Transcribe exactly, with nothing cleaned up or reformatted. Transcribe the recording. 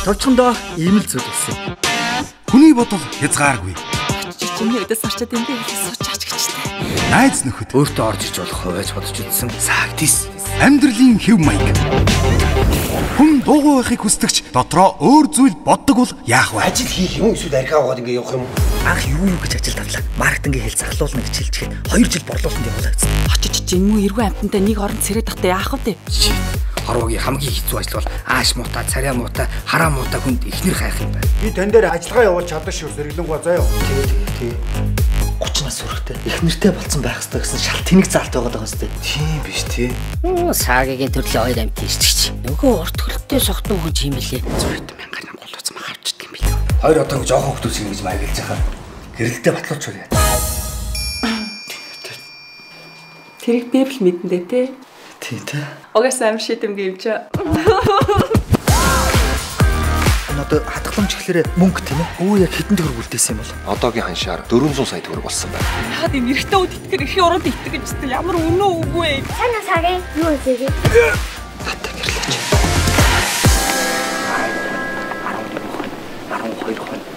Товчхондоо ийм л зүйл байсан. Хүний бодол хязгааргүй. Чиний өдөөс орчод энэ дээр сууж аач гэжтэй. Найз нөхөд Өөртөө орж иж болох хувьяж бодож үзсэн. сагдис. Амьдралын хэв маяг. Хүн дуугүй байхыг хүсдэгч дотроо өөр зүйл боддог бол яах вэ? Ажил хийх юм эсвэл архи аваад ингэ явах юм. Анх юу юу гэж ажил тавлаа. Маркетингийн хэл захлуулна гэж хэлчихээд хоёр жил борлуулалтанд явуулаа гэсэн. Очиж жинмүү эргүү амтантай нэг орон цэрэд тахтай яах вэ? Хорвогийн хамгийн хэцүү ажил бол ааш муута, царай муута, хараа муута хүнд ихнэр хайх юм байна. Би тань дээр ажиллагаа явуулж чадах шүү зэрэглэнгуй заяа. Тэгээ тэгээ тэгээ. гучин нас хүрэхтэй. Ихнэртэй болцсон байх хэрэгтэй гэсэн шал тэнэг заалт байгаад байгаа хэвчээ. Тийм биш тий. Саагийн төрлийн хоёр амт тийшчих. Нөгөө урт хөлттэй согтуу хүн юм билээ. Зурд мянган нам голцсон мах авчдаг юм билээ. Хоёр одоо жоохон хүмүүс юм гэж маяглаж байгаа. Гэрэлтэй батлууч уу яа. Тэрийг би л мэдэндээ те. Тий тий. Огоос амар шийдэмгүй юм чи. Одоо хатгаламж гэхлээр мөнгө тийм ээ. Өө яг хэдэн төгрөг үлдээсэн юм бол? Одоогийн ханшаар дөрвөн зуун сая төгрөг болсон байна. Яагаад юм эрэгтэй үд итгэр их урууд итгэж гэсэн ямар үнэн үгүй ээ. Сайн сагийн юу вэ? Хатаа гэрлэж. арван хоёр хон.